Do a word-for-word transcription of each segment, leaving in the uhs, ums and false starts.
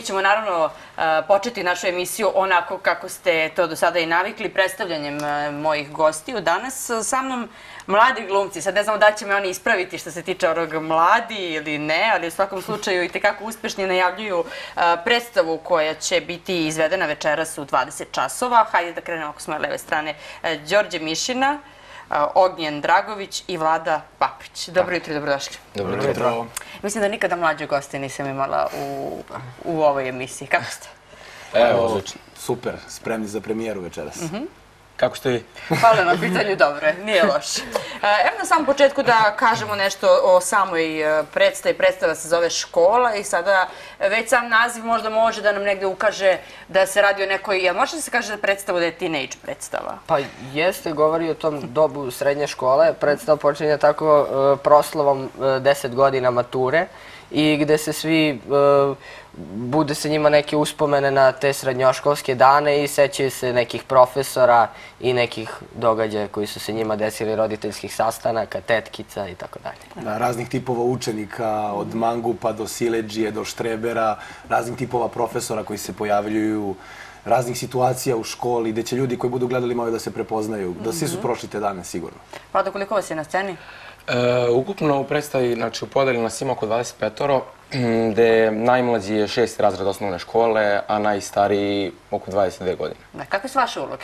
mi ćemo naravno početi našu emisiju onako kako ste to do sada i navikli, predstavljanjem mojih gostiju. Danas sa mnom mladi glumci. Sad ne znamo da će me oni ispraviti što se tiče onog mladi ili ne, ali u svakom slučaju i tekako uspešni najavljuju predstavu koja će biti izvedena večeras u dvadeset časova. Hajde da krenemo ako s moje leve strane. Đorđe Mišina, Ognjen Dragović i Vlada Paprić. Dobro jutro i dobrodošli. Dobro jutro. Mislim da nikada mlađe goste nisam imala u ovoj emisiji. Kako ste? Evo, odlično. Super, spremni za premijeru večeras. Kako ste vi? Hvala na pitanju, dobro, nije loše. Evo na samom početku da kažemo nešto o samoj predstavi. Predstava se zove Škola i sada već sam naziv možda može da nam negde ukaže da se radi o nekoj, jel može da se kaže da predstavu da je teenage predstava? Pa jeste, govori o tom dobu srednje škole. Predstava počinje tako proslavom deset godina mature i gde se svi, bude se njima neke uspomene na te srednjoškolske dane i sećaju se nekih profesora i nekih događaja koji su se njima desili, roditeljskih sastanaka, tetkica i tako dalje. Raznih tipova učenika, od mangupa do siledžije, do štrebera, raznih tipova profesora koji se pojavljuju, raznih situacija u školi, gde će ljudi koji budu gledali moraju da se prepoznaju, da svi su prošli te dane, sigurno. Vlada, koliko vas je na sceni? Ukupno u predstavi, znači u podeli nas ima oko dvadeset petoro, gde najmlađi je šesti razred osnovne škole, a najstariji oko dvadeset dve godine. Kakve su vaše uloge?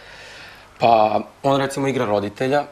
Pa, on recimo igra roditelja,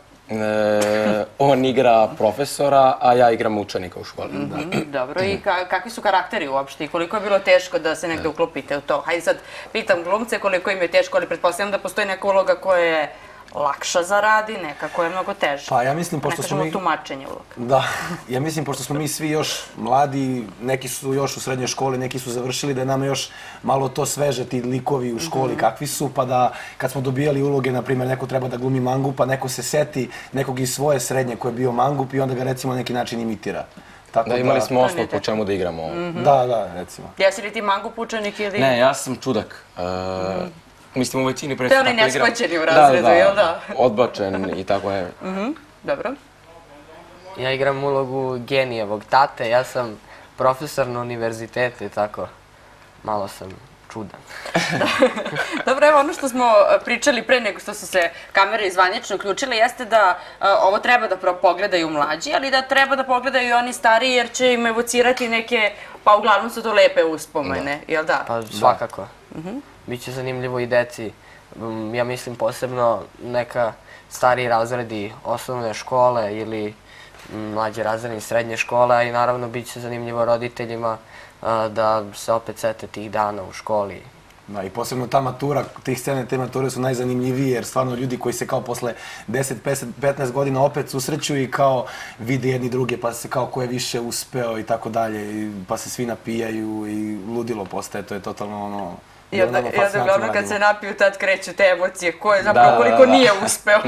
on igra profesora, a ja igram učenika u školi. Dobro, i kakvi su karakteri uopšte i koliko je bilo teško da se negde uklopite u to? Hajde sad pitam glumce koliko im je teško, ali pretpostavljam da postoji neka uloga koja je lakša za radi, neka koja je mnogo teža. Pa ja mislim, pošto smo mi... Ne kažemo tumačenje uloga. Da, ja mislim, pošto smo mi svi još mladi, neki su još u srednjoj školi, neki su završili, da je nama još malo to sveže, ti likovi u školi kakvi su, pa da kad smo dobijali uloge, na primjer, neko treba da glumi mangup, pa neko se seti nekog iz svoje srednje koji je bio mangup i onda ga recimo na neki način imitira. Da, imali smo osnov po čemu da igramo. Da, da, recimo. Jesi li ti mangup učenik ili... Ne, ja sam čudak. Mislim, u većini predstava to je onaj nespaćeni u razredu, jel da? Odbačen i tako je. Dobro. Ja igram ulogu genijevog tate, ja sam profesor na univerzitetu i tako. Malo sam čudan. Dobro, evo ono što smo pričali pre nego što su se kamere izvanično uključile jeste da ovo treba da pogledaju mlađi, ali da treba da pogledaju i oni stariji jer će im evocirati neke, pa uglavnom su to lepe uspomene, jel da? Pa svakako. Biće zanimljivo i deci, ja mislim posebno neka stariji razredi osnovne škole ili mlađe razredi srednje škole, a i naravno biće zanimljivo roditeljima da se opet sete tih dana u školi. Da, i posebno ta matura, tih scene, te mature su najzanimljivije jer stvarno ljudi koji se kao posle deset petnaest godina opet susreću i kao vide jedni druge pa se kao ko je više uspeo i tako dalje, pa se svi napijaju i ludilo postaje, to je totalno ono... I onda uglavnom kad se napiju, tad kreću te emocije, ko je zapravo koliko nije uspeo.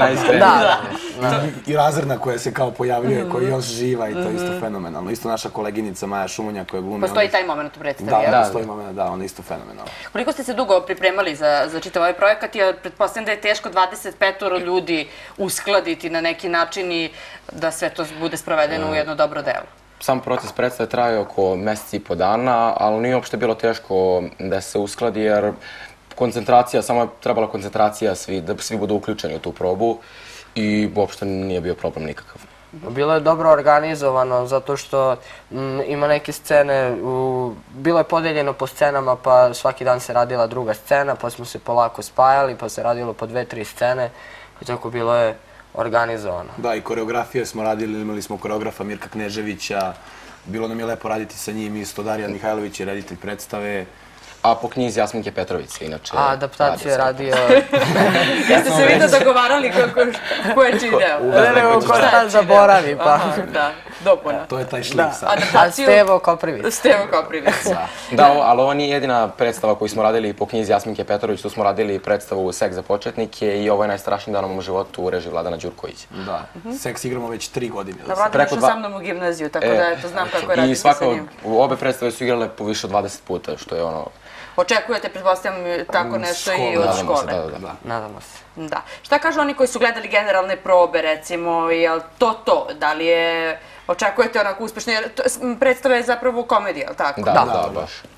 I razredna koja se kao pojavljuje, koja je još živa i to je isto fenomenalno. Isto naša koleginica Maja Šumunja koja glumi... Postoji taj moment u predstavi, jel? Da, postoji moment, da, ona je isto fenomenalna. Koliko ste se dugo pripremali za čitav ovaj projekat? Ja pretpostavljam da je teško dvadeset petoro ljudi uskladiti na neki način i da sve to bude sprovedeno u jedno dobro delo. Sam proces predstave traje oko meseci i po dana, ali nije uopšte bilo teško da se uskladi jer koncentracija, samo je trebala koncentracija da svi budu uključeni u tu probu i uopšte nije bio problem nikakav. Bilo je dobro organizovano zato što ima neke scene, bilo je podeljeno po scenama pa svaki dan se radila druga scena pa smo se polako spajali pa se radilo po dve, tri scene i tako bilo je organizovano. Da, i koreografije smo radili, imali smo koreografa Mirka Kneževića, bilo nam je lepo raditi sa njim, isto Darijan Mihajlović je reditelj predstave. A po knjizi Jasminke Petrović, inače... A, adaptaciju je radio... Jeste se vi da dogovarali ko je čiji deo? Ne, nego ko šta zaboravi, pa... Da, dopuna. To je taj šlik sad. A Stevo Koprivic. Stevo Koprivic. Da, ali ovo nije jedina predstava koju smo radili po knjizi Jasminke Petrović, tu smo radili predstavu Seks za početnike i ovo je najstrašniji dan u mom životu u režiji Vladana Đurkovića. Da, Seks igramo već tri godine. Da, Vladan išao sa mnom u gimnaziju, tako da eto, znam kako je raditi sa njim. I svako, obe predstave su igrale po više od dvadeset puta, što je ono... Očekujete, pretpostavljam, tako nešto i od škole. Da, da, da. Nadamo se. Da. Šta kažu oni koji su gledali generalne probe, recimo, je li to to? Da li je... Očekujete onako uspešno, jer predstava je zapravo komedija, ali tako? Da, da, baš.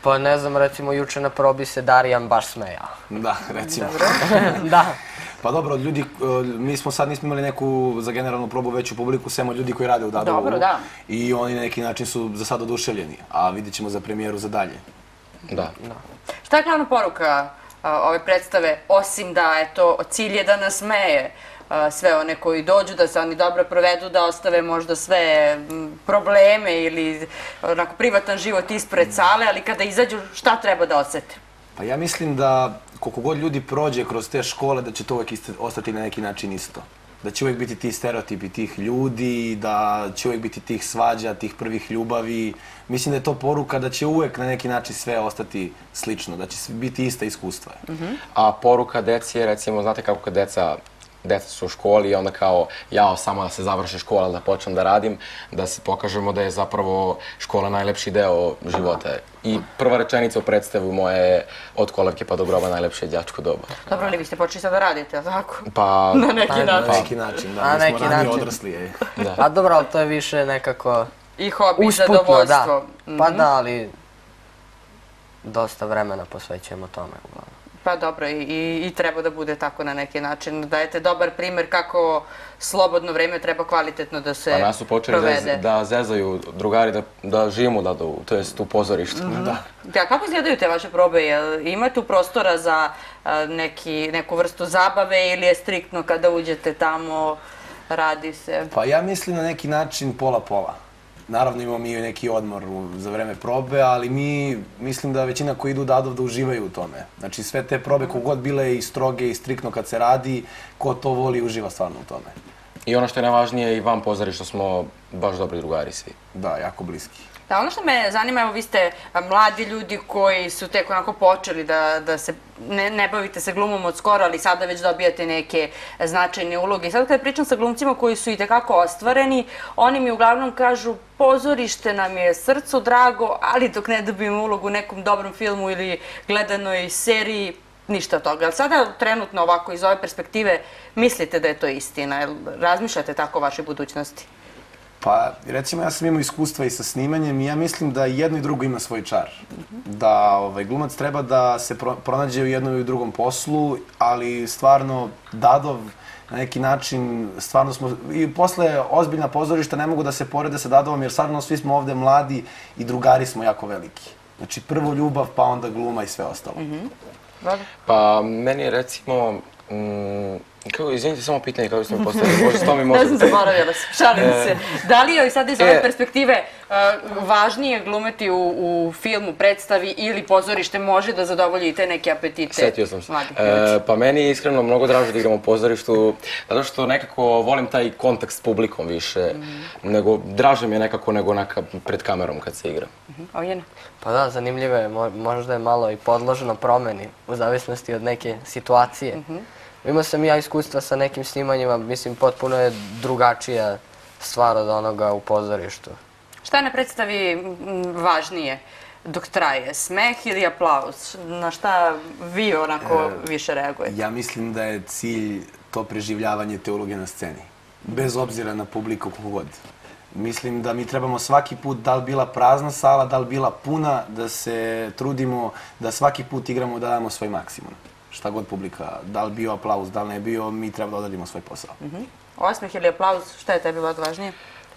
Pa ne znam, recimo juče na probi se Darijan baš smejao. Da, recimo. Da. Pa dobro, ljudi, mi smo sad nismo imali neku za generalnu probu veću publiku, samo ljudi koji rade u Dadovu. Dobro, da. I oni na neki način su za sad oduševljeni, a vidjet ćemo za premijeru za dalje. Da. Šta je glavna poruka a, ove predstave, osim da eto, cilj je da nasmeje a, sve one koji dođu, da se oni dobro provedu, da ostave možda sve m, probleme ili onako privatan život ispred sale, ali kada izađu šta treba da osete? Pa ja mislim da koliko god ljudi prođe kroz te škole, da će to uvek isti, ostati na neki način isto. Da će uvek biti ti stereotipi tih ljudi, da će uvek biti tih svađa, tih prvih ljubavi. Mislim da je to poruka da će uvek na neki način sve ostati slično, da će biti ista iskustva. A poruka deci je, recimo, znate kako kad deca deca su u školi i onda kao jao samo da se završi škola, da počnem da radim, da se pokažemo da je zapravo škola najlepši deo života. I prva rečenica u predstavu moje je od kolevke pa do groba najlepše đačko doba. Dobro, ali vi ste počeli sad da radite, ali tako? Pa... Na neki Pa, način. Na neki način, da. Na Mi smo neki ranije način. odrasli. Je. A dobro, ali to je više nekako I hobi, usputno, zadovoljstvo. da. Pa da, ali dosta vremena posvećujemo tome uglavnom. Pa dobro, i, i, i treba da bude tako na neki način. Dajete dobar primer kako slobodno vreme treba kvalitetno da se Pa nas su počeli provede. zez- da zezaju drugari da, da živimo da, da, to jest u pozorištu. Da. Ja, kako izgledaju te vaše probe? Jel ima tu prostora za a, neki, neku vrstu zabave ili je striktno kada uđete tamo, radi se? Pa ja mislim na neki način pola-pola. Naravno imamo mi i neki odmor u- za vreme probe, ali mi mislim da većina koji idu u Dadov da uživaju u tome. Znači sve te probe kogod bile i stroge i striktno kad se radi, ko to voli uživa stvarno u tome. I ono što je najvažnije, i van pozorišta smo baš dobri drugari svi. Da, jako bliski. Da, ono što me zanima, evo vi ste a, mladi ljudi koji su tek onako počeli da, da se, ne, ne bavite se glumom od skoro, ali sada već dobijate neke značajne uloge. I sad kad pričam sa glumcima koji su i tekako ostvareni, oni mi uglavnom kažu pozorište nam je srcu drago, ali dok ne dobijemo ulogu u nekom dobrom filmu ili gledanoj seriji, ništa od toga. Ali sada trenutno ovako iz ove perspektive mislite da je to istina? Jel razmišljate tako o vašoj budućnosti? Pa, recimo, ja sam imao iskustva i sa snimanjem i ja mislim da jedno i drugo ima svoj čar. Da ovaj, glumac treba da se pro, pronađe u jednom i u drugom poslu, ali stvarno Dadov na neki način, stvarno smo, i posle ozbiljna pozorišta ne mogu da se porede sa Dadovom, jer stvarno svi smo ovde mladi i drugari smo jako veliki. Znači, prvo ljubav, pa onda gluma i sve ostalo. Dobro. Pa meni je recimo, mm, kako, izvinite, samo pitanje kako ste mi postavili, možda to mi može... Ne znam, zaboravila sam, šalim se. Da li je sad iz ove E. perspektive uh, važnije glumiti u, u filmu, predstavi ili pozorište može da zadovolji i te neke apetite Setio sam se. mladih ljudi? E, pa meni je iskreno mnogo draže da igram u pozorištu, zato što nekako volim taj kontakt s publikom više, nego draže mi je nekako nego neka, pred kamerom kad se igra. Ojena. Pa da, zanimljivo je, mo- možda je malo i podloženo promeni, u zavisnosti od neke situacije. Imao sam i ja iskustva sa nekim snimanjima, mislim, potpuno je drugačija stvar od onoga u pozorištu. Šta je na predstavi m, važnije dok traje? Smeh ili aplauz? Na šta vi onako više reagujete? Ja mislim da je cilj to preživljavanje te uloge na sceni. Bez obzira na publiku kogod. Mislim da mi trebamo svaki put, da li bila prazna sala, da li bila puna, da se trudimo da svaki put igramo, da damo svoj maksimum. Šta god publika, da li bio aplauz, da li ne bio, mi treba da odradimo svoj posao. Osmeh ili aplauz, šta je tebi važnije?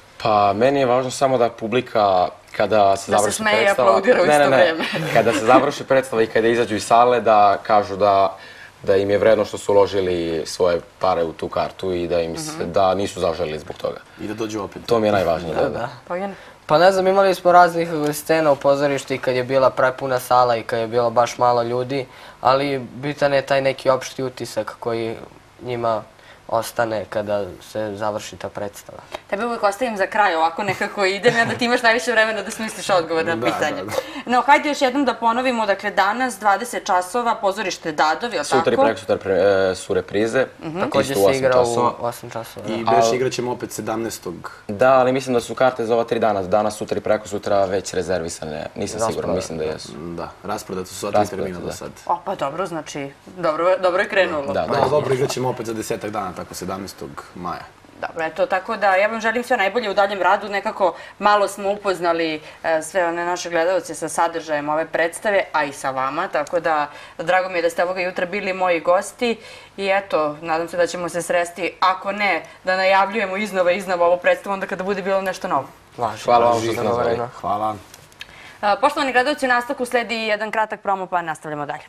Pa meni je važno samo da publika kada se Da se završi smeje i predstava... aplaudira u ne, ne, isto ne. vreme. Kada se završi predstava i kada izađu iz sale da kažu da da im je vredno što su uložili svoje pare u tu kartu i da im se, da nisu zaželili zbog toga. I da dođu opet. To mi je najvažnije. Da, da. Da. Pa Ojena. Pa ne znam, imali smo raznih scena u pozorištu i kad je bila prepuna sala i kad je bilo baš malo ljudi, ali bitan je taj neki opšti utisak koji njima ostane kada se završi ta predstava. Tebe uvijek ostavim za kraj, ovako nekako idem i onda ti imaš najviše vremena da smisliš odgovor na Da, pitanje. da, No, hajde još jednom da ponovimo, dakle, danas dvadeset časova, pozorište Dadov, je li tako? Sutra i prekosutra pre, su reprize. Također isto u se osam igra časova. u osam časova. I da. beš Al- igrat ćemo opet sedamnaestog Da, ali mislim da su karte za ova tri dana, danas, sutra i prekosutra već rezervisane. Nisam siguran, Rasprodato. mislim da jesu. Da, rasprodate su sva tri Rasprodate, termina do da. sad. O, pa dobro, znači, dobro, dobro je krenulo. Da, Da, dobro, igrat ćemo opet za desetak dana, tako sedamnaestog maja. Dobro, eto, tako da ja vam želim sve najbolje u daljem radu. Nekako malo smo upoznali sve one naše gledalce sa sadržajem ove predstave, a i sa vama, tako da drago mi je da ste ovoga jutra bili moji gosti i eto, nadam se da ćemo se sresti, ako ne, da najavljujemo iznova i iznova ovu predstavu, onda kada bude bilo nešto novo. Hvala vam što ste nazvali. Hvala. Poštovani gledalci, u nastavku sledi jedan kratak promo, pa nastavljamo dalje.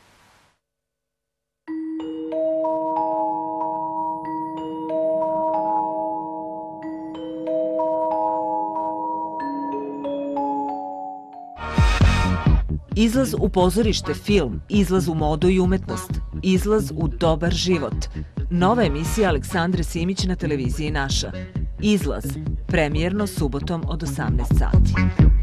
Izlaz u pozorište, film, izlaz u modu i umetnost, izlaz u dobar život. Nova emisija Aleksandre Simić na televiziji Naša. Izlaz, premijerno subotom od osamnaest sati.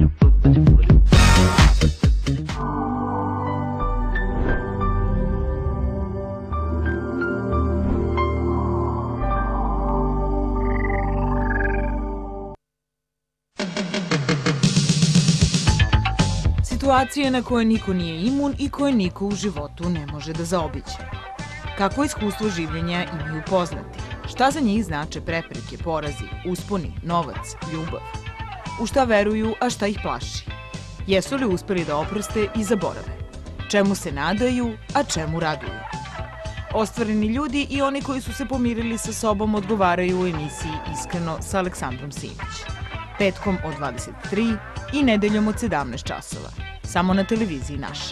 Situacije na koje niko nije imun i koje niko u životu ne može da zaobiđe. Kako iskustvo življenja imaju poznati? Šta za njih znače prepreke, porazi, usponi, novac, ljubav? U šta veruju, a šta ih plaši? Jesu li uspeli da oproste i zaborave? Čemu se nadaju, a čemu raduju? Ostvareni ljudi i oni koji su se pomirili sa sobom odgovaraju u emisiji Iskreno sa Aleksandrom Simić. Petkom od dvadeset tri i nedeljom od sedamnaest časova. Samo na televiziji Naša.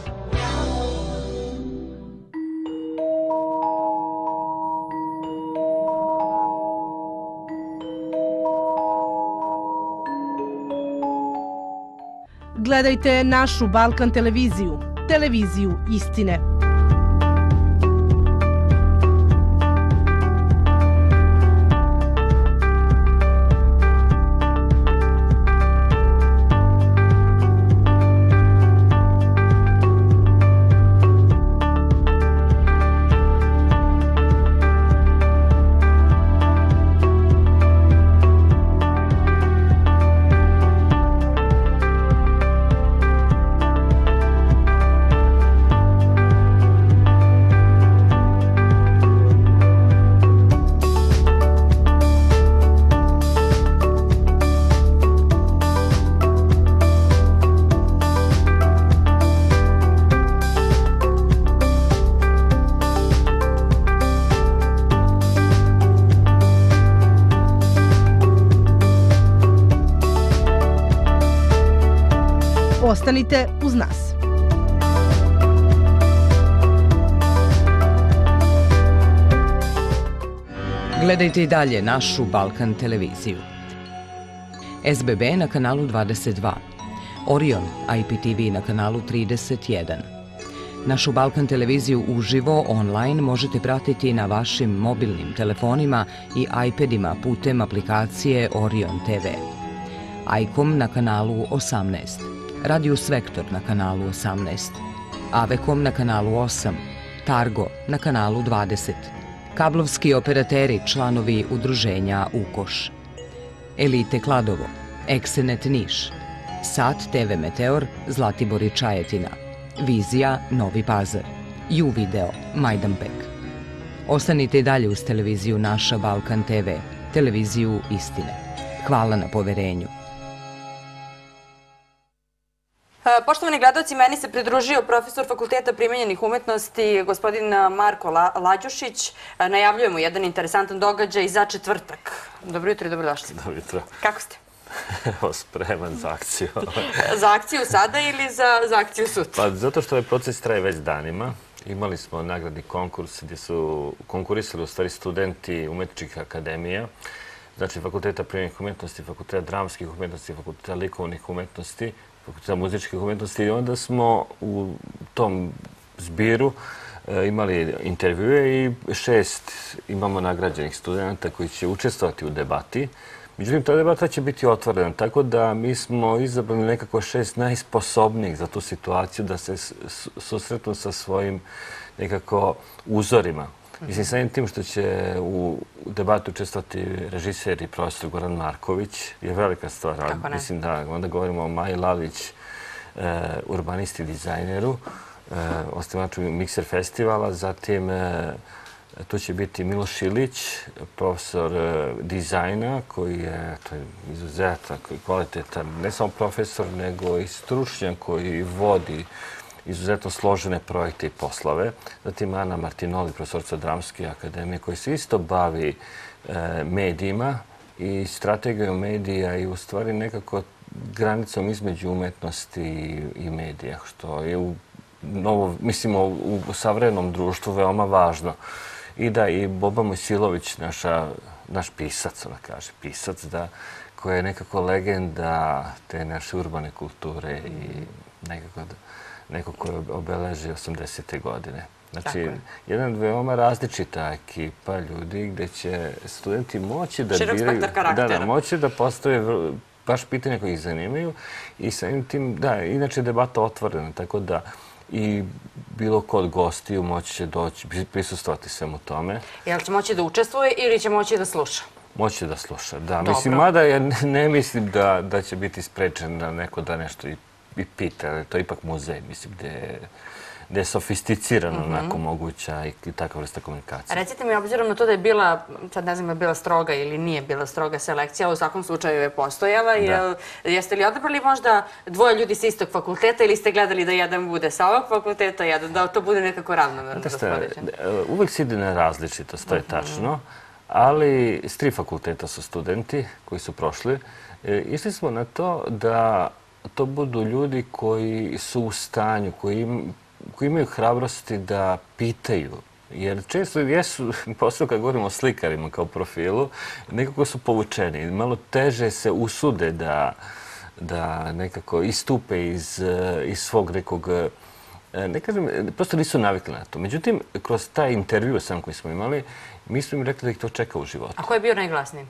Gledajte našu Balkan televiziju, televiziju istine. Ostanite uz nas. Gledajte i dalje našu Balkan televiziju. S B B na kanalu dvadeset dva, Orion I P T V na kanalu trideset jedan. Našu Balkan televiziju uživo online možete pratiti na vašim mobilnim telefonima i iPadima putem aplikacije Orion T V. Ajkom na kanalu osamnaest. Radius Vektor na kanalu osamnaest, Avekom na kanalu osam, Targo na kanalu dvadeset, kablovski operateri članovi udruženja Ukoš, Elite Kladovo, Eksenet Niš, Sat T V Meteor, Zlatibor i Čajetina, Vizija Novi Pazar, U-Video Majdanpek. Ostanite i dalje uz televiziju Naša Balkan T V, televiziju istine. Hvala na poverenju. Poštovani gledalci, meni se pridružio profesor Fakulteta primenjenih umetnosti, gospodin Marko Lađušić. Najavljujemo jedan interesantan događaj za četvrtak. Dobro jutro i dobrodošli. Dobro jutro. Kako ste? Evo, spreman za akciju. Za akciju sada ili za akciju sutra? Pa zato što ovaj proces traje već danima. Imali smo nagradni konkurs gdje su konkurisali u stvari studenti umetničkih akademija, znači Fakulteta primenjenih umetnosti, Fakulteta dramskih umetnosti, Fakulteta likovnih umetnosti, Fakulteta muzičkih umetnosti i onda smo u tom zbiru imali intervjue i šest imamo nagrađenih studenta koji će učestvovati u debati. Međutim, ta debata će biti otvorena, tako da mi smo izabrali nekako šest najsposobnijih za tu situaciju da se susretnu sa svojim nekako uzorima. Mislim, samim tim što će u debatu učestvovati režiser i profesor Goran Marković je velika stvar. Mislim da onda govorimo o Maji Lalić, urbanisti i dizajneru, osnivaču Mikser festivala, zatim Tu će biti Miloš Ilić, profesor dizajna, koji je, to je izuzetan, kvalitetan, ne samo profesor, nego i stručnjak koji vodi izuzetno složene projekte i poslove. Zatim Ana Martinoli, profesorica Dramske akademije, koji se isto bavi medijima i strategijom medija i u stvari nekako granicom između umetnosti i medija, što je u novo, mislimo, u savremenom društvu veoma važno. I da i Boba Mojsilović, naša, naš pisac, ona kaže, pisac, da, koja je nekako legenda te naše urbane kulture i nekako, neko ko je obeležio osamdesete godine. Znači, jedan veoma različita ekipa ljudi gde će studenti moći da Širok spektar karaktera. Da, da, moći da postave baš pitanja koje ih zanimaju i samim tim, da, inače debata otvorena, tako da i bilo ko od gostiju moći će doći, prisustvovati svemu tome. Jel će moći da učestvuje ili će moći da sluša? Moći da sluša, da. Mislim, mada ja ne mislim da, da će biti sprečen da neko da nešto i, i pita, ali to je ipak muzej, mislim, gde je gde je sofisticirano mm -hmm. onako moguća i, i takva vrsta komunikacije. Recite mi, obzirom na to da je bila, sad ne znam je bila stroga ili nije bila stroga selekcija, u svakom slučaju je postojala, je, jeste li odabrali možda dvoje ljudi sa istog fakulteta ili ste gledali da jedan bude sa ovog fakulteta, jedan, da to bude nekako ravnomerno raspoređeno? Uvek se ide na različitost, to je tačno, ali s tri fakulteta su studenti koji su prošli. E, išli smo na to da to budu ljudi koji su u stanju, koji im, koji imaju hrabrosti da pitaju. Jer često jesu, posebno kad govorimo o slikarima kao profilu, nekako su povučeni. Malo teže se usude da, da nekako istupe iz, iz svog nekog, ne kažem, prosto nisu navikli na to. Međutim, kroz taj intervju sam koji smo imali, mi smo im rekli da ih to čeka u životu. A ko je bio najglasniji?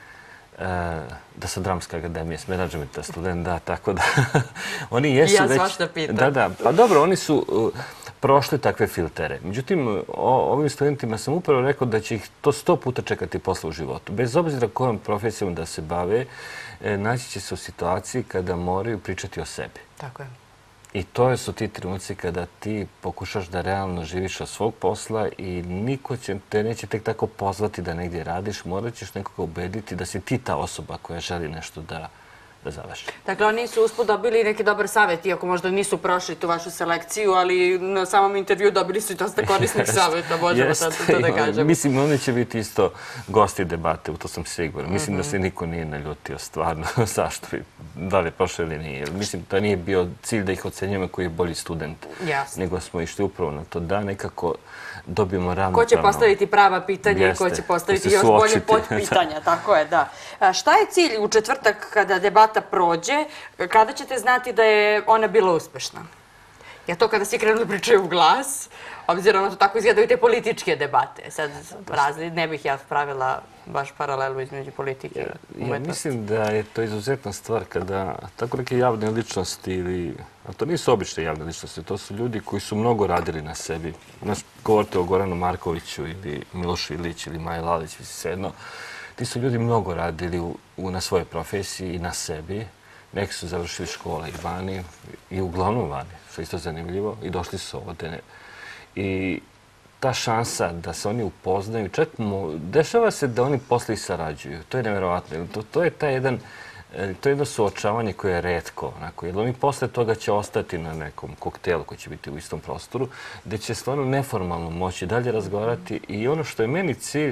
Da sam Dramska akademija, s menadžmenta student, da, tako da oni jesu ja već... Ja svašta pitam. Da, da, pa dobro, oni su uh, prošli takve filtere. Međutim, o, ovim studentima sam upravo rekao da će ih to sto puta čekati posle u životu. Bez obzira kojom profesijom da se bave, e, naći će se u situaciji kada moraju pričati o sebi. Tako je. I to su ti trenuci kada ti pokušaš da realno živiš od svog posla i niko će, te neće tek tako pozvati da negdje radiš, morat ćeš nekoga ubediti da si ti ta osoba koja želi nešto da, da završi. Dakle, oni su usput dobili neki dobar savjet, iako možda nisu prošli tu vašu selekciju, ali na samom intervju dobili su i dosta korisnih savjeta, možemo sad to da kažemo. Mislim, oni će biti isto gosti debate, u to sam siguran. Mislim mm -hmm. da se niko nije naljutio stvarno. Zašto? Da li je prošlo ili nije? Mislim, to nije bio cilj da ih ocenjujemo koji je bolji student. Jasne. Nego smo išli upravo na to da nekako dobijemo ravnopravno. Ko će postaviti prava pitanja i ko će postaviti još bolje podpitanja, tako je, da. A šta je cilj u četvrtak kada debata prođe, kada ćete znati da je ona bila uspešna? Je to kada svi krenuli pričaju u glas, obzirom na to tako izgledaju te političke debate. Sad razli, ne bih ja pravila baš paralelu između politike i umetnosti. Ja mislim da je to izuzetna stvar kada tako neke javne ličnosti ili... A to nisu obične javne ličnosti, to su ljudi koji su mnogo radili na sebi. Znaš, govorite o Goranu Markoviću ili Milošu Ilić ili Maji Lalić, mislim se jedno. Ti su ljudi mnogo radili u, u, na svojoj profesiji i na sebi. Neki su završili škole i vani, i uglavnom vani, što je isto zanimljivo, i došli su ovdje. I ta šansa da se oni upoznaju, čak mu, dešava se da oni posle i sarađuju. To je nevjerovatno. To, to je taj jedan, to je jedno suočavanje koje je retko. Onako, jer oni posle toga će ostati na nekom koktelu koji će biti u istom prostoru, gde će stvarno neformalno moći dalje razgovarati. I ono što je meni cilj,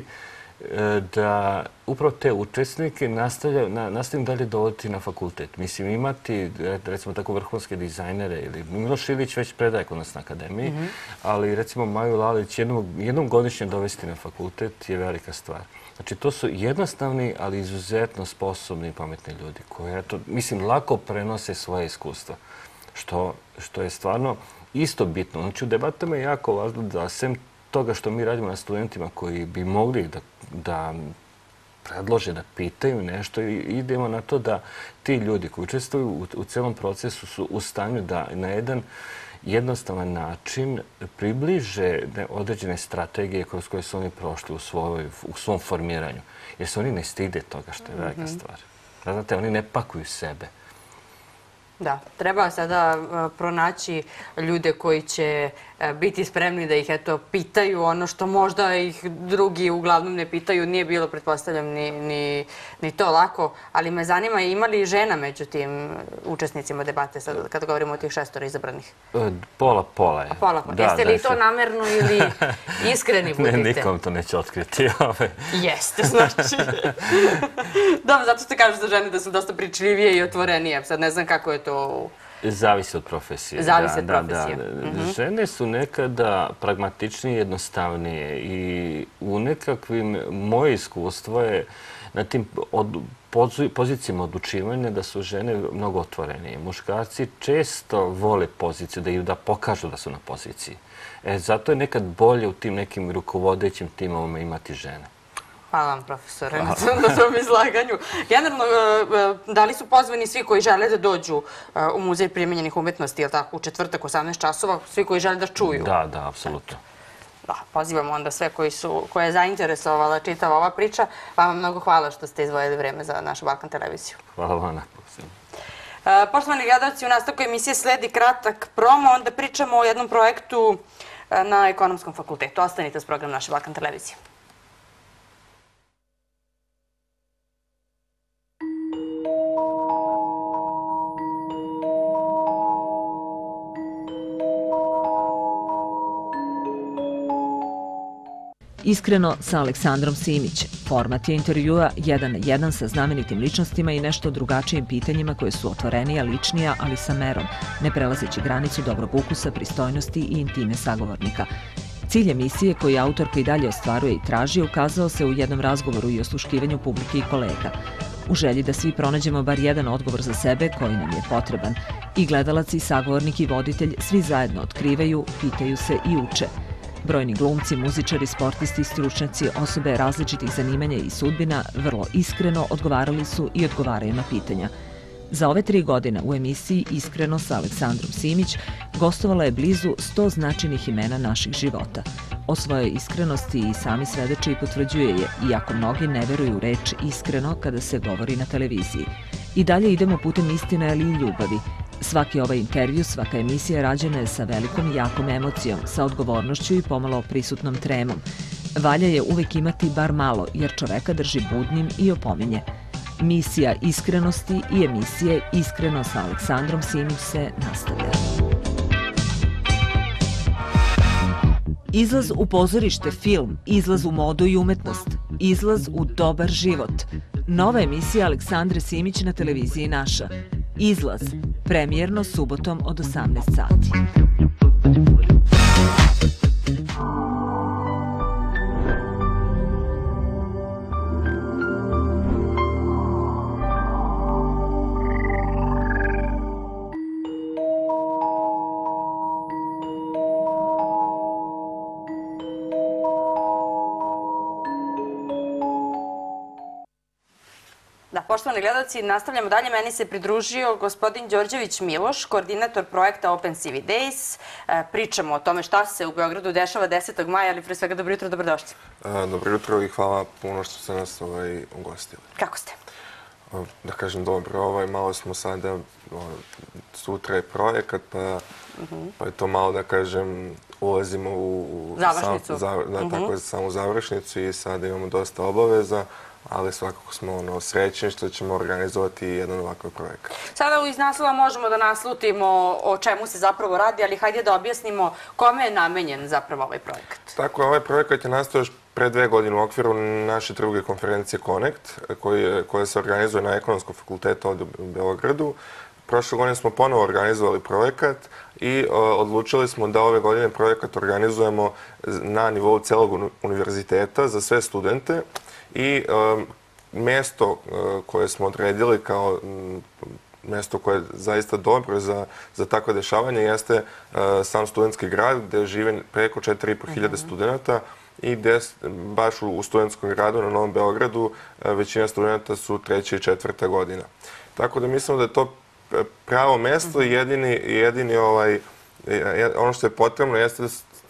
da upravo te učesnike nastavljaju, na, nastavim dalje dovoditi na fakultet. Mislim, imati, recimo, tako vrhunske dizajnere, ili Miloš Ilić već predaje kod nas na akademiji, mm -hmm. ali, recimo, Maju Lalić jednom, jednom godišnje dovesti na fakultet je velika stvar. Znači, to su jednostavni, ali izuzetno sposobni i pametni ljudi koji, eto, mislim, lako prenose svoje iskustva, što, što je stvarno isto bitno. Znači, u debatama je jako važno da sem toga što mi radimo na studentima koji bi mogli da, da predlože, da pitaju nešto i idemo na to da ti ljudi koji učestvuju u, u celom procesu su u stanju da na jedan jednostavan način približe određene strategije kroz koje su oni prošli u, svoj, u svom formiranju. Jer se oni ne stide toga što je velika mm-hmm. stvar. Znate, oni ne pakuju sebe. Da, treba sada pronaći ljude koji će biti spremni da ih eto pitaju ono što možda ih drugi uglavnom ne pitaju. Nije bilo, pretpostavljam, ni, ni, ni to lako, ali me zanima ima li žena među tim učesnicima debate sad, kada govorimo o tih šestora izabranih? Pola, pola je. Pola, pola. Jeste li to namerno ili iskreni budite? Ne, nikom to neće otkriti. Jeste, znači. Dobro, zato ste kažu za žene da su dosta pričljivije i otvorenije. Sad ne znam kako je to... Zavisi od profesije. Zavisi od profesije. Žene su nekada pragmatičnije, jednostavnije i u nekakvim, moje iskustvo je na tim pozicijama odlučivanja da su žene mnogo otvorenije. Muškarci često vole poziciju, da pokažu da su na poziciji. Zato je nekad bolje u tim nekim rukovodećim timovima imati žene. Hvala vam, profesore, na svom izlaganju. Generalno, da li su pozvani svi koji žele da dođu u Muzej primenjenih umetnosti, je li tako, u četvrtak, osamnaest časova, svi koji žele da čuju? Da, da, apsolutno. Da, pozivamo onda sve koje je zainteresovala čitava ova priča. Vama mnogo hvala što ste izdvojili vreme za našu Balkan televiziju. Hvala vam na pozivu. Poštovani gledalci, u nastavku emisije sledi kratak promo, onda pričamo o jednom projektu na Ekonomskom fakultetu. Ostanite s programom naše Balkan televizije. Iskreno sa Aleksandrom Simićem. Format je intervjua jedan na jedan sa znamenitim ličnostima i nešto drugačijim pitanjima koje su otvorenija, ličnija, ali sa merom, ne prelazeći granicu dobrog ukusa, pristojnosti i intime sagovornika. Cilj emisije koji autorka i dalje ostvaruje i traži ukazao se u jednom razgovoru i osluškivanju publike i kolega. U želji da svi pronađemo bar jedan odgovor za sebe koji nam je potreban. I gledalac i sagovornik i voditelj svi zajedno otkrivaju, pitaju se i uče. Brojni glumci, muzičari, sportisti, stručnjaci, osobe različitih zanimanja i sudbina vrlo iskreno odgovarali su i odgovaraju na pitanja. Za ove tri godine u emisiji Iskreno sa Aleksandrom Simić gostovala je blizu sto značajnih imena naših života. O svojoj iskrenosti i sami svedoči i potvrđuje je, iako mnogi ne veruju u reč iskreno kada se govori na televiziji. I dalje idemo putem istine, ali i ljubavi. Svaki ovaj intervju, svaka emisija rađena je sa velikom i jakom emocijom, sa odgovornošću i pomalo prisutnom tremom. Valja je uvek imati bar malo, jer čoveka drži budnim i opominje. Misija iskrenosti i emisije Iskreno sa Aleksandrom Simić se nastavlja. Izlaz u pozorište, film, izlaz u modu i umetnost, izlaz u dobar život. Nova emisija Aleksandre Simić na televiziji Naša. Izlaz, premijerno subotom od osamnaest sati. Da, poštovani gledalci, nastavljamo dalje. Meni se pridružio gospodin Đorđević Miloš, koordinator projekta Open C V Days. Pričamo o tome šta se u Beogradu dešava desetog maja, ali pre svega dobro jutro, dobrodošli. Dobro jutro i hvala puno što ste nas ugostili. Kako ste? Da kažem dobro, malo smo sada, sutra je projekat, pa je to malo da kažem, ulazimo u samu završnicu i sada imamo dosta obaveza. Ali svakako smo srećni što ćemo organizovati jedan ovakav projekat. Sada iz naslova možemo da naslutimo o čemu se zapravo radi, ali hajde da objasnimo kome je namenjen zapravo ovaj projekat. Tako, ovaj projekat je nastao još pre dve godine u okviru naše druge konferencije Connect, koja se organizuje na Ekonomskom fakultetu ovdje u Beogradu. Prošle godine smo ponovo organizovali projekat i odlučili smo da ove godine projekat organizujemo na nivou celog univerziteta za sve studente. I mesto koje smo odredili kao mesto koje je zaista dobro za takve dešavanje jeste sam studentski grad gde žive preko četiri i po hiljade studenta i gde baš u studentskom gradu na Novom Beogradu većina studenta su treća i četvrta godina. Tako da mislimo da je to pravo mesto i jedini ono što je potrebno jeste da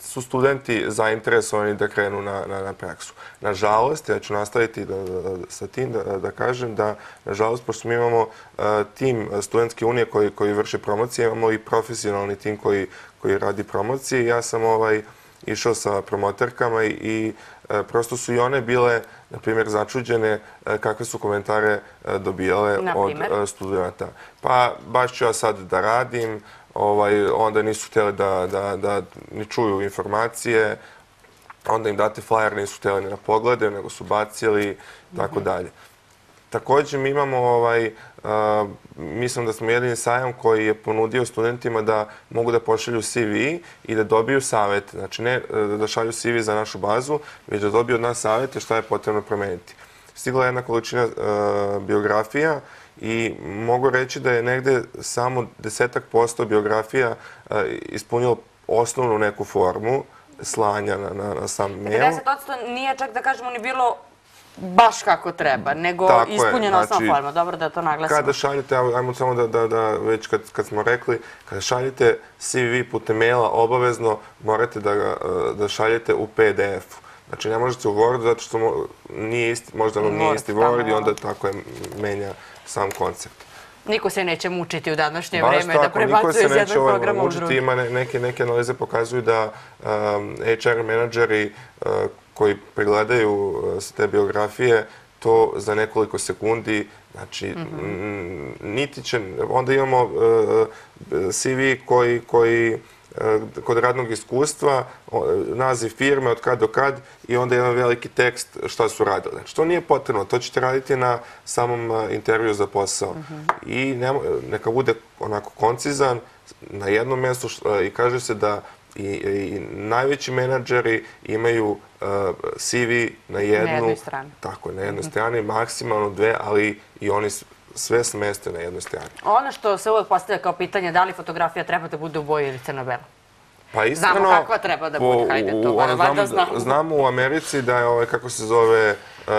su studenti zainteresovani da krenu na, na, na praksu. Nažalost, ja ću nastaviti da, da, sa tim da, da kažem da, nažalost, pošto mi imamo uh, tim Studentske unije koji, koji vrše promocije, imamo i profesionalni tim koji, koji radi promocije. Ja sam ovaj, išao sa promoterkama i, i uh, prosto su i one bile, na primjer, začuđene uh, kakve su komentare uh, dobijale od uh, studenta. Pa baš ću ja sad da radim, Ovaj, onda nisu htjeli da, da, da ni čuju informacije, onda im date flyer, nisu htjeli ni na poglede, nego su bacili i tako dalje. Također mi imamo, ovaj, uh, mislim da smo jedini sajam koji je ponudio studentima da mogu da pošalju C V i da dobiju savjete. Znači ne da šalju C V za našu bazu, već da dobiju od nas savjete šta je potrebno promeniti. Stigla je jedna količina uh, biografija i mogu reći da je negde samo desetak posto biografija uh, ispunilo osnovnu neku formu slanja na, na, na sam mail. pedeset posto nije čak da kažemo ni bilo baš kako treba, nego Tako ispunjena je, osnovna znači, forma. Dobro da to naglasimo. Kada šaljete, ajmo samo da, da, da već kad, kad smo rekli, kada šaljete C V putem maila obavezno morate da, ga, da šaljete u P D F-u. Znači ne možete u Wordu zato što mo, nije isti, možda vam nije isti Word i onda tako je menja sam koncept. Niko se neće mučiti u današnje Baš vreme tako, da prebacuje iz jednog ovaj, programa u mučiti, drugi. Ima ne, neke, neke analize pokazuju da um, H R menadžeri uh, koji pregledaju uh, te biografije to za nekoliko sekundi, znači mm-hmm. niti će, onda imamo uh, C V koji, koji kod radnog iskustva, naziv firme, od kad do kad i onda jedan veliki tekst šta su radili. Znači, to nije potrebno, to ćete raditi na samom intervju za posao. Uh-huh. I nema, neka bude onako koncizan na jednom mjestu i kaže se da i, i najveći menadžeri imaju uh, C V na jednu, na jednoj strani. Tako, na jednoj uh-huh. strani, maksimalno dve, ali i oni sve smeste na jednoj strani. Ono što se uvijek postavlja kao pitanje, da li fotografija treba da bude u boji ili crno-belo? Pa iskreno, znamo kakva treba da bude, hajde to, u, ono, znamo, znamo. Znamo u Americi da je, ovaj, kako se zove,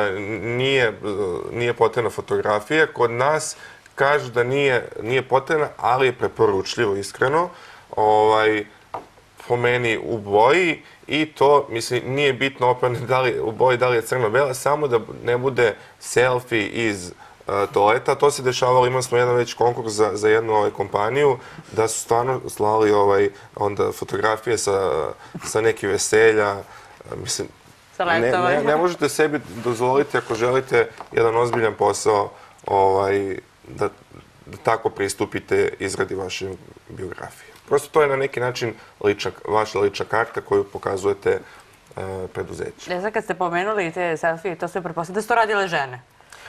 nije, nije potrebna fotografija. Kod nas kažu da nije, nije potrebna, ali je preporučljivo, iskreno. Ovaj, po meni u boji i to, mislim, nije bitno opet da li, u boji da li je crno-bela, samo da ne bude selfie iz toaleta. To se dešavalo, imali smo jedan već konkurs za, za jednu ovaj, kompaniju, da su stvarno slali ovaj, onda fotografije sa, sa nekih veselja. Mislim, ne, ne, ne možete sebi dozvoliti ako želite jedan ozbiljan posao ovaj, da, da tako pristupite izradi vaše biografije. Prosto to je na neki način ličak, vaša lična karta koju pokazujete uh, preduzeću. Ja sad kad ste pomenuli te selfie, to sve pretpostavljate da su to radile žene?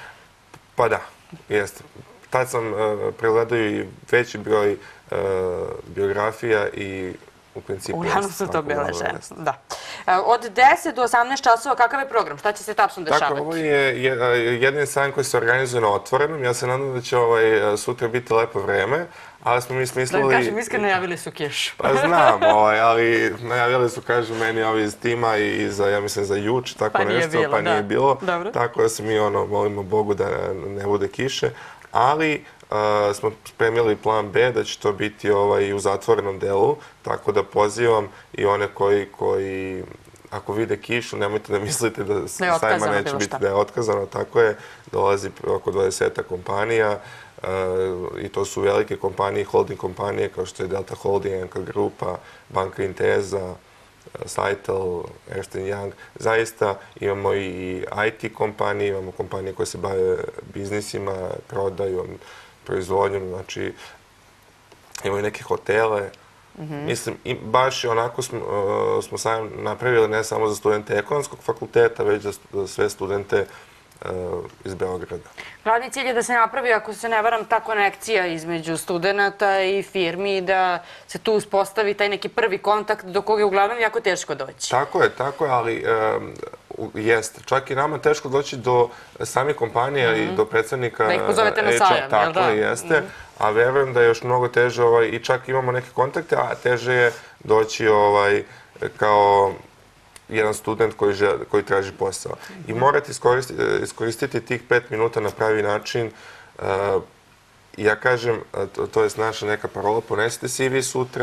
Pa da, jeste. Tad sam uh, pregledao i veći broj uh, biografija i u principu... Uglavnom su to bile žene, da. Od deset do osamnaest časova, kakav je program? Šta će se tačno dešavati? Dakle, ovo je jedan sajam koji se organizuje na otvorenom. Ja se nadam da će ovaj, sutra biti lepo vreme, ali smo mi smislili... Da mi kažem, iskreno najavili su kišu. Pa znam, ovaj, ali najavili su, kažu meni, ovi iz tima i za, ja mislim, za juč, tako pa nešto, bilo, pa da. nije bilo. Dobro. Tako da se mi ono, molimo Bogu da ne bude kiše. Ali uh, smo spremili plan B da će to biti ovaj, u zatvorenom delu, tako da pozivam i one koji, koji ako vide kišu, nemojte da mislite da sajma neće biti da je otkazano. Tako je, dolazi oko dvadeset kompanija uh, i to su velike kompanije, holding kompanije kao što je Delta Holding, Enka Grupa, Banka Intesa, Saitel, Ernst and Young. Zaista imamo i I T kompanije, imamo kompanije koje se bave biznisima, prodajom, proizvodnjom, znači imamo i neke hotele. Mm-hmm. Mislim, i baš onako smo, uh, smo sam napravili ne samo za studente ekonomskog fakulteta, već za, za sve studente uh, iz Beograda. Glavni cilj je da se napravi, ako se ne varam, ta konekcija između studenta i firmi, da se tu uspostavi taj neki prvi kontakt do koga je uglavnom jako teško doći. Tako je, tako je, ali um, jeste. Čak i nama teško doći do samih kompanija mm-hmm. i do predstavnika da ih pozovete na sajam, jel da? Tako je, jeste. Mm-hmm. A verujem da je još mnogo teže ovaj, i čak imamo neke kontakte, a teže je doći ovaj, kao jedan student koji, žel, koji traži posao. I morate iskoristiti, iskoristiti tih pet minuta na pravi način. Uh, ja kažem, to, to je naša neka parola, ponesite C V sutra,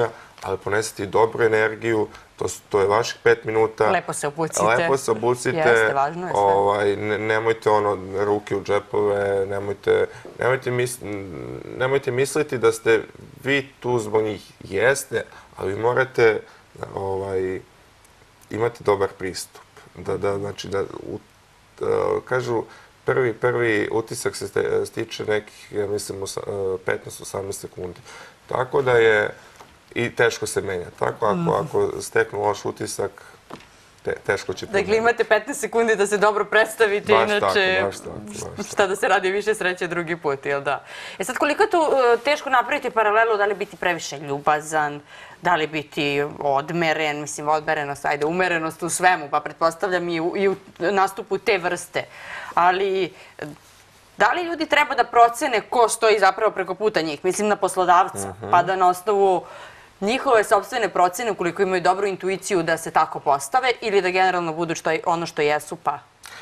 ali ponesete i dobru energiju, to, to je vaših pet minuta. Lepo se obucite. Lepo se obucite. Jeste, važno je sve. Ovaj, ne, nemojte ono, ruke u džepove, nemojte, nemojte, mis, nemojte misliti da ste vi tu zbog njih. Jeste, ali vi morate ovaj, imati dobar pristup. Da, da, znači, da, u, da, kažu, prvi, prvi utisak se stiče nekih, ja mislim, petnaest do osamnaest sekundi. Tako da je i teško se menja. Tako ako, ako steknu loš utisak, te, teško će promeniti. Dakle, imate petnaest sekundi da se dobro predstavite, baš inače tako, baš tako, baš tako. Šta da se radi više sreće drugi put, jel da? E sad, koliko je tu uh, teško napraviti paralelu, da li biti previše ljubazan, da li biti odmeren, mislim, odmerenost, ajde, umerenost u svemu, pa pretpostavljam i u, i u nastupu te vrste. Ali, da li ljudi treba da procene ko stoji zapravo preko puta njih? Mislim na poslodavca, uh-huh. pa da na osnovu njihove sopstvene procene, ukoliko imaju dobru intuiciju da se tako postave, ili da generalno budu što, ono što jesu, pa?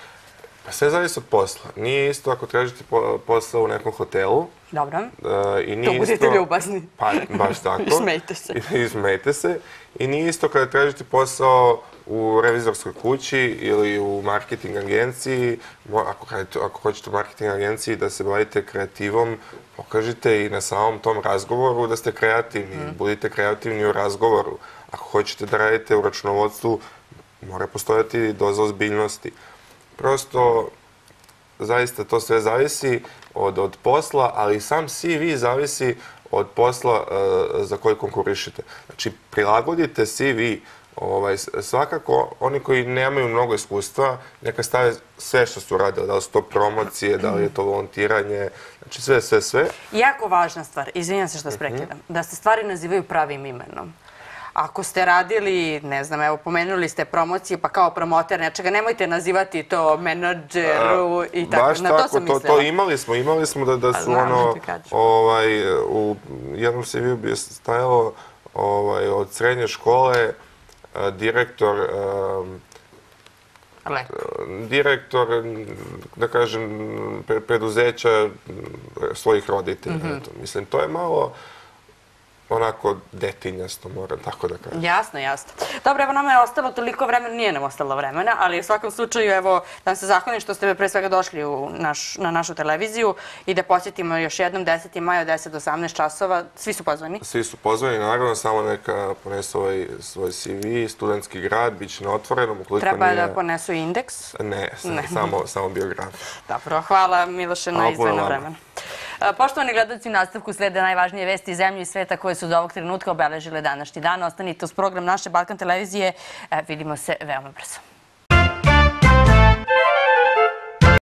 Pa sve zavisi od posla. Nije isto ako tražite po, posao u nekom hotelu. Dobro. Uh, i nije to budete isto, ljubazni. Pa, baš tako. I smejte se. I, I smejte se. I nije isto kada tražite posao u revizorskoj kući ili u marketing agenciji. Ako, ako hoćete u marketing agenciji da se bavite kreativom, pokažite i na samom tom razgovoru da ste kreativni. Mm. Budite kreativni u razgovoru. Ako hoćete da radite u računovodstvu, mora postojati doza ozbiljnosti. Prosto, zaista to sve zavisi od, od posla, ali sam C V zavisi od posla uh, za koji konkurišete. Znači, prilagodite C V. Ovaj, svakako, oni koji nemaju mnogo iskustva, neka stave sve što su radili, da li su to promocije, da li je to volontiranje, znači sve, sve, sve. Jako važna stvar, izvinjam se što vas prekidam, da se stvari nazivaju pravim imenom. Ako ste radili, ne znam, evo, pomenuli ste promocije, pa kao promoter nečega, nemojte nazivati to menadžeru i tako. Baš na tako, to sam to, mislila. to imali smo, imali smo da, da su znam, ono, ti kažem. ovaj, u jednom C V-u bi stajalo ovaj, od srednje škole direktor, um, direktor, da kažem, preduzeća svojih roditelja. Mm-hmm. Eto, mislim, to je malo onako detinjasto, moram tako da kažem. Jasno, jasno. Dobro, evo nama je ostalo toliko vremena, nije nam ostalo vremena, ali u svakom slučaju, evo, da vam se zahvalim što ste pre svega došli u naš, na našu televiziju i da posjetimo još jednom deseti maj od deset do osamnaest časova. Svi su pozvani? Svi su pozvani, naravno, samo neka ponesu ovaj svoj C V, studentski grad, bit će na otvorenom. Treba nije... da ponesu indeks? Ne, ne. samo, samo biografiju. Dobro, hvala Miloše na izdvojeno vremena. Poštovani gledalci, u nastavku slede najvažnije vesti iz zemlje i sveta koje su do ovog trenutka obeležile današnji dan. Ostanite uz program naše Balkan televizije. Vidimo se veoma brzo.